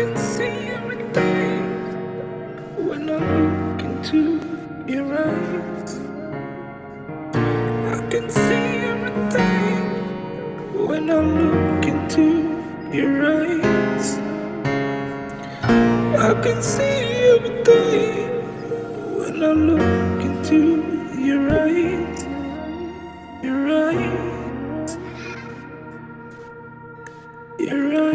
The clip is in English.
can see everything when I look into your eyes. I can see everything when I look into your eyes. I can see everything when I look into your eyes. Your eyes. Your eyes.